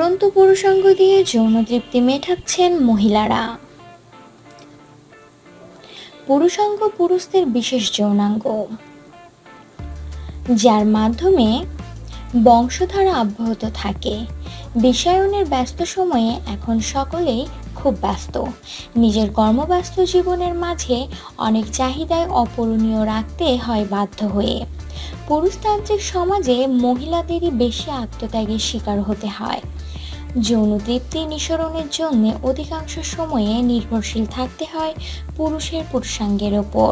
উড়ন্ত পুরুষাঙ্গ দিয়ে যৌন তৃপ্তি মেটাচ্ছেন মহিলারা। পুরুষাঙ্গ পুরুষদের বিশেষ যৌনাঙ্গ, যার মাধ্যমে বংশধারা অব্যাহত থাকে। বিশ্বায়নের ব্যস্ত সময়ে এখন সকলেই খুব ব্যস্ত। নিজের কর্মব্যস্ত জীবনের মাঝে অনেক চাহিদায় অপূরণীয় রাখতে হয় বাধ্য হয়ে। পুরুষতান্ত্রিক সমাজে মহিলাদেরই বেশি আত্মত্যাগের শিকার হতে হয়। যৌন তৃপ্তি নিঃসরণের জন্য অধিকাংশ সময়ে নির্ভরশীল থাকতে হয় পুরুষের পুরুষাঙ্গের ওপর।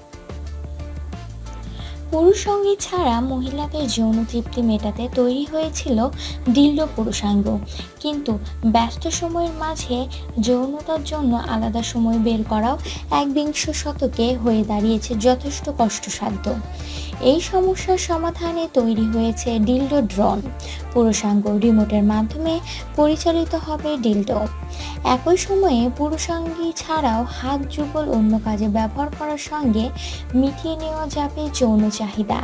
পুরুষ সঙ্গী ছাড়া মহিলাদের যৌন তৃপ্তি মেটাতে তৈরি হয়েছিল ডিলডো পুরুষাঙ্গ, কিন্তু ব্যস্ত সময়ের মাঝে যৌনতার জন্য আলাদা সময় বের করাও একবিংশ শতকে হয়ে দাঁড়িয়েছে যথেষ্ট কষ্টসাধ্য। এই সমস্যার সমাধানে তৈরি হয়েছে ডিলডো ড্রোন পুরুষাঙ্গ। রিমোটের মাধ্যমে পরিচালিত হবে ডিলডো। একই সময়ে পুরুষাঙ্গী ছাড়াও হাত যুগল অন্য কাজে ব্যবহার করার সঙ্গে মিটিয়ে নেওয়া যাবে যৌন চাহিদা।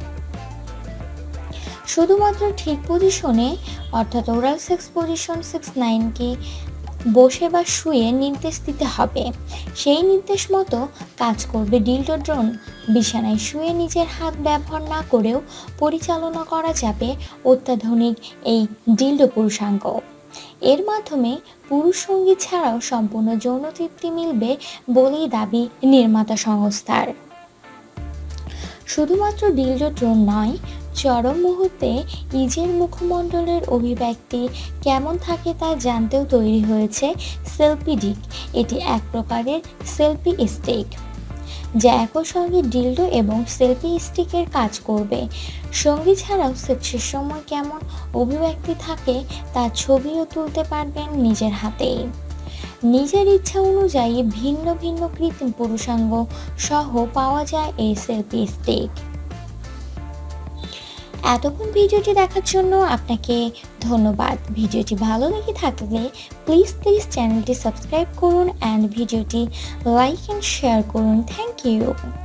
শুধুমাত্র ঠিক পজিশনে অর্থাৎ ওরাল সেক্স পজিশন 6-9কে বসে বা শুয়ে নির্দেশ দিতে হবে। সেই নির্দেশ মতো কাজ করবে ডিলডো ড্রোন। বিছানায় শুয়ে নিজের হাত ব্যবহার না করেও পরিচালনা করা যাবে অত্যাধুনিক এই ডিলডো পুরুষাঙ্গ। এর মাধ্যমে পুরুষ সঙ্গী ছাড়াও সম্পূর্ণ যৌন তৃপ্তি মিলবে বলেই দাবি নির্মাতা সংস্থার। শুধুমাত্র ডিলডো ড্রোন নয়, চরম মুহূর্তে নিজের মুখমণ্ডলের অভিব্যক্তি কেমন থাকে তা জানতেও তৈরি হয়েছে সেলফি ডিক। এটি এক প্রকারের সেলফি স্টিক, যা একই সঙ্গে ডিলডো এবং সেলফি স্টিকের কাজ করবে। সঙ্গী ছাড়াও সেক্সের সময় কেমন অভিব্যক্তি থাকে তার ছবিও তুলতে পারবেন নিজের হাতেই। নিজের ইচ্ছা অনুযায়ী ভিন্ন ভিন্ন কৃত্রিম পুরুষাঙ্গ সহ পাওয়া যায় এই সেলফি স্টিক। এতক্ষণ ভিডিওটি দেখার জন্য আপনাকে ধন্যবাদ। ভিডিওটি ভালো লেগে থাকলে প্লিজ চ্যানেলটি সাবস্ক্রাইব করুন অ্যান্ড ভিডিওটি লাইক অ্যান্ড শেয়ার করুন। Thank you.